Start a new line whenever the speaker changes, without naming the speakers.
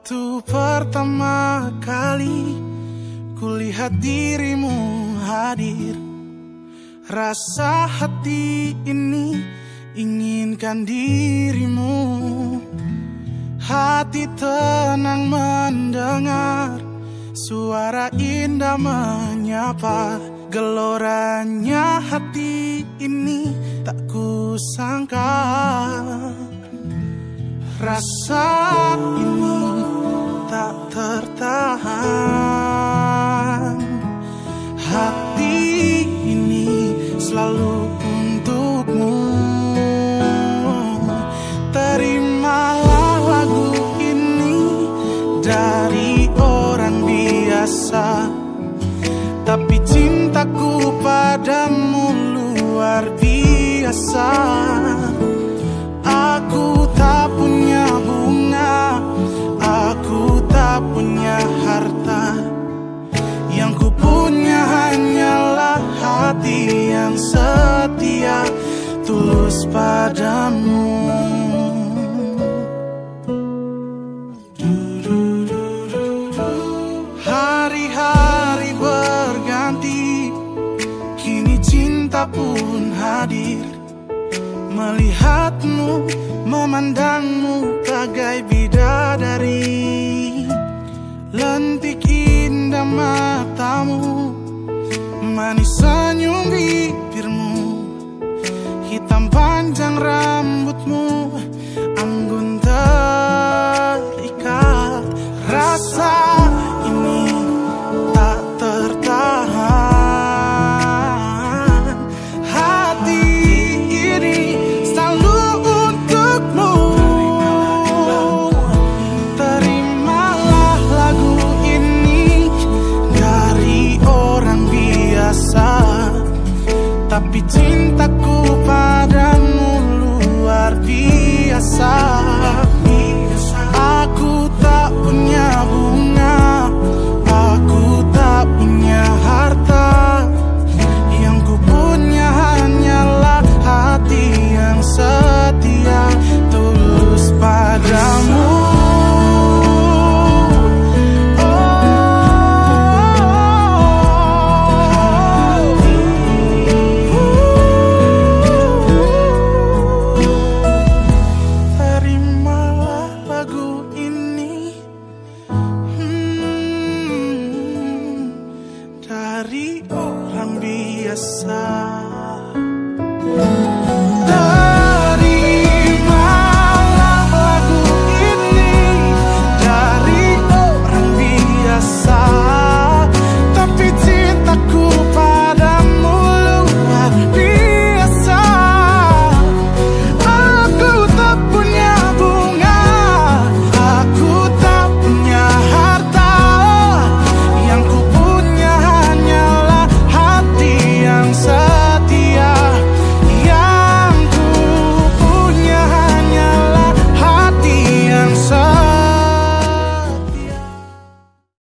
Waktu pertama kali kulihat dirimu hadir, rasa hati ini inginkan dirimu. Hati tenang mendengar suara indah menyapa. Geloranya hati ini tak kusangka. Rasa ini tak tertahan. Hati ini selalu untukmu. Terimalah lagu ini dari orang biasa, tapi cintaku padamu luar biasa. Aku tak punya bunga, aku tak punya harta. Yang ku punya hanyalah hati yang setia, tulus padamu. Hari-hari berganti, kini cinta pun hadir. Melihatmu, memandangmu bagai bidadari. Lentik indah matamu, manis senyum bibirmu, hitam panjang rambutmu, anggun terikat. Rasa